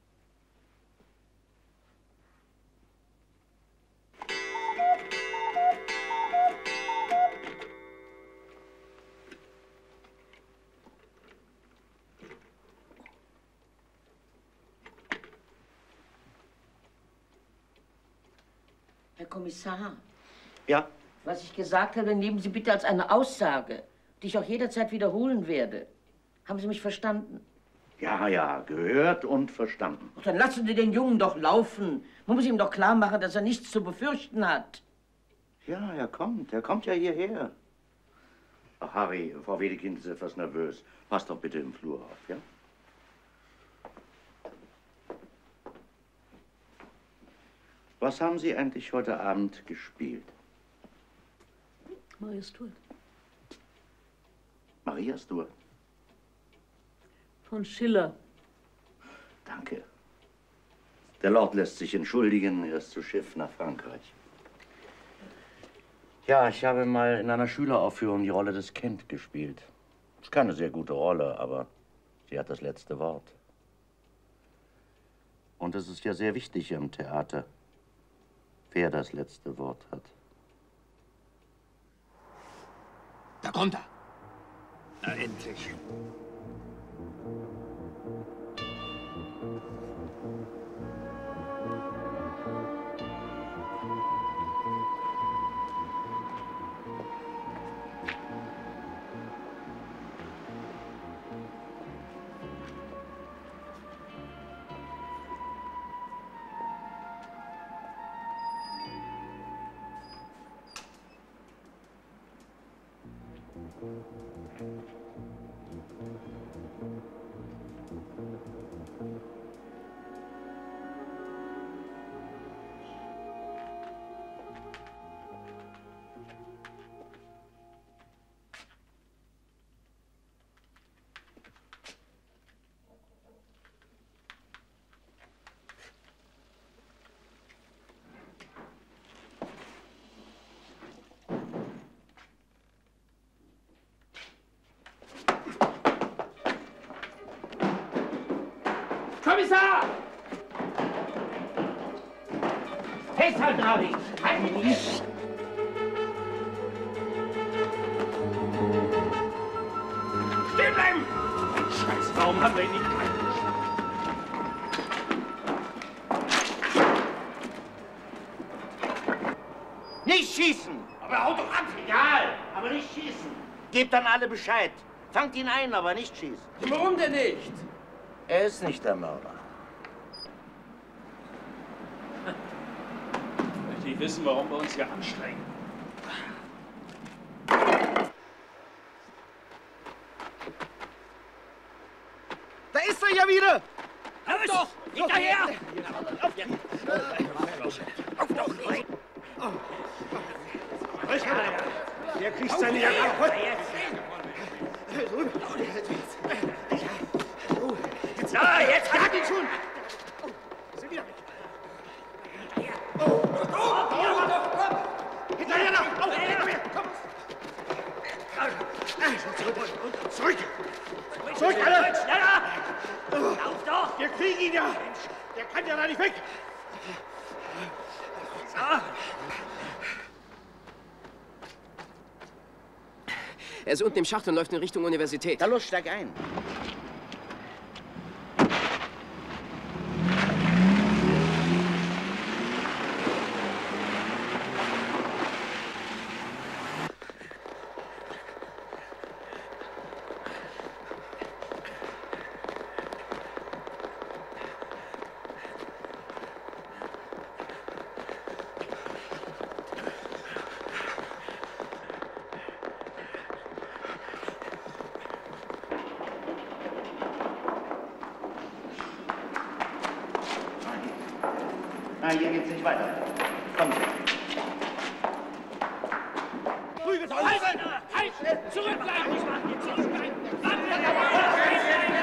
Herr Kommissar. Ja? Was ich gesagt habe, nehmen Sie bitte als eine Aussage, die ich auch jederzeit wiederholen werde. Haben Sie mich verstanden? Ja, ja, gehört und verstanden. Ach, dann lassen Sie den Jungen doch laufen. Man muss ihm doch klar machen, dass er nichts zu befürchten hat. Ja, er kommt ja hierher. Ach, Harry, Frau Wedekind ist etwas nervös. Passt doch bitte im Flur auf, ja? Was haben Sie eigentlich heute Abend gespielt? Maria Stuart. Maria Stuart? Von Schiller. Danke. Der Lord lässt sich entschuldigen, er ist zu Schiff nach Frankreich. Ja, ich habe mal in einer Schüleraufführung die Rolle des Kent gespielt. Ist keine sehr gute Rolle, aber sie hat das letzte Wort. Und es ist ja sehr wichtig im Theater, wer das letzte Wort hat. Da kommt er. Na, endlich. Kommissar! Festhalten, Harry! Halten Sie mich! Stehen bleiben! Scheiße, warum haben wir ihn nicht Nicht schießen! Aber haut doch ab! Egal, aber nicht schießen. Gebt dann alle Bescheid. Fangt ihn ein, aber nicht schießen. Warum denn nicht? Er ist nicht der Mörder. Möchte ich wissen, warum wir uns hier anstrengen. Da ist er ja wieder! Auf doch! Hinterher! Auf doch! Der kriegt seine Jacke kaputt. Ja, jetzt hat ihn schon! Sind wieder weg. Hinterher noch! Zurück! Zurück, alle! Schneller! Lauf doch! Wir kriegen ihn ja! Der kann ja da nicht weg! Er ist unten im Schacht und läuft in Richtung Universität. Na los, steig ein. Na, hier geht's nicht weiter. Kommt. Halt! Halt! Zurückbleiben! Zurückbleiben!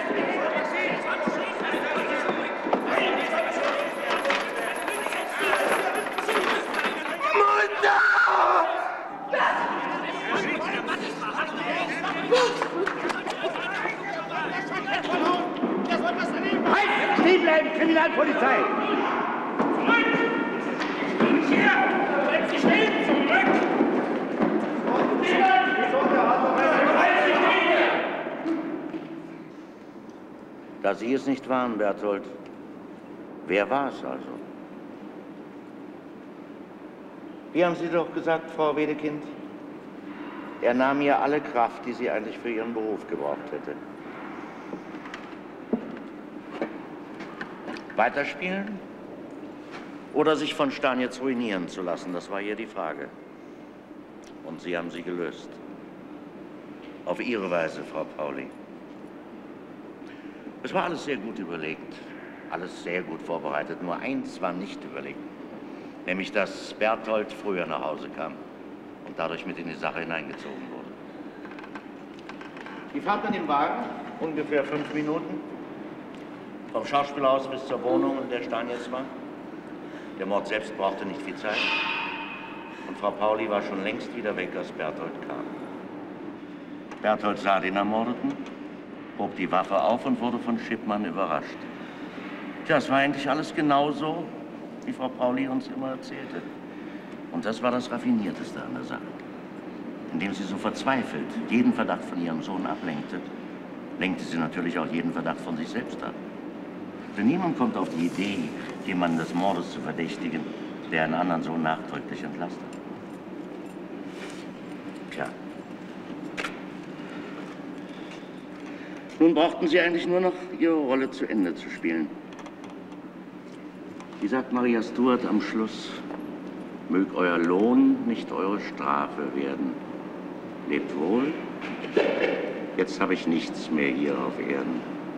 bleiben, Kriminalpolizei! Zurück! Hier! Bleibt Sie stehen! Zurück! Da Sie es nicht waren, Berthold, wer war es also? Wie haben Sie doch gesagt, Frau Wedekind? Er nahm ihr alle Kraft, die sie eigentlich für ihren Beruf gebraucht hätte. Weiterspielen? Oder sich von Stanitz ruinieren zu lassen, das war hier die Frage. Und Sie haben sie gelöst. Auf Ihre Weise, Frau Pauli. Es war alles sehr gut überlegt, alles sehr gut vorbereitet. Nur eins war nicht überlegt, nämlich dass Berthold früher nach Hause kam und dadurch mit in die Sache hineingezogen wurde. Die Fahrt in dem Wagen, ungefähr 5 Minuten, vom Schauspielhaus bis zur Wohnung, in der Stanitz war. Der Mord selbst brauchte nicht viel Zeit. Und Frau Pauli war schon längst wieder weg, als Berthold kam. Berthold sah den Ermordeten, hob die Waffe auf und wurde von Schippmann überrascht. Tja, es war eigentlich alles genauso, wie Frau Pauli uns immer erzählte. Und das war das Raffinierteste an der Sache. Indem sie so verzweifelt jeden Verdacht von ihrem Sohn ablenkte, lenkte sie natürlich auch jeden Verdacht von sich selbst ab. Denn niemand kommt auf die Idee, jemanden des Mordes zu verdächtigen, der einen anderen so nachdrücklich entlastet. Tja. Nun brauchten Sie eigentlich nur noch Ihre Rolle zu Ende zu spielen. Wie sagt Maria Stuart am Schluss, mög euer Lohn nicht eure Strafe werden. Lebt wohl. Jetzt habe ich nichts mehr hier auf Erden.